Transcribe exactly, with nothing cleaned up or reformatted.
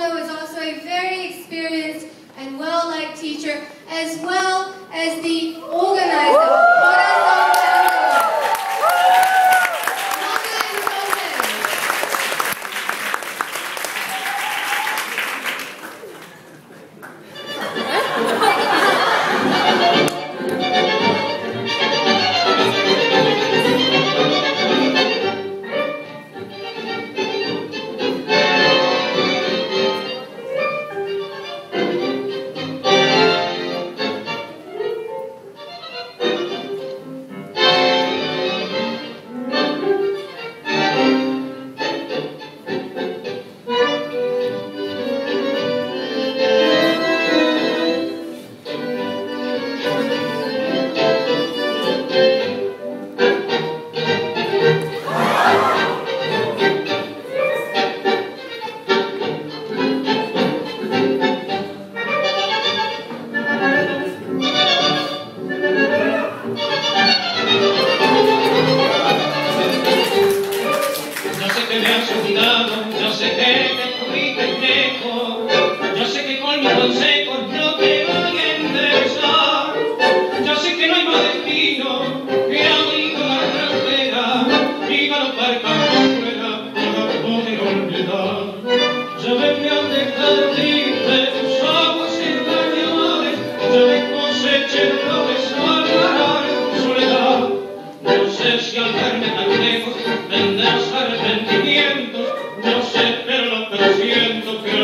although is also a very experienced and well-liked teacher, as well as the organizer. Yo sé que te fui pendejo, yo sé que con mis consejos no te voy a interesar, yo sé que no hay más destino que abrir la carretera y galopar campo fuera para poder olvidar. Ya ves me han dejado triste tus aguas engañadas, ya ves coseché flores a parar soledad. No sé si al verme tan lejos tendrás arrepentimientos, no sé, pero lo presiento que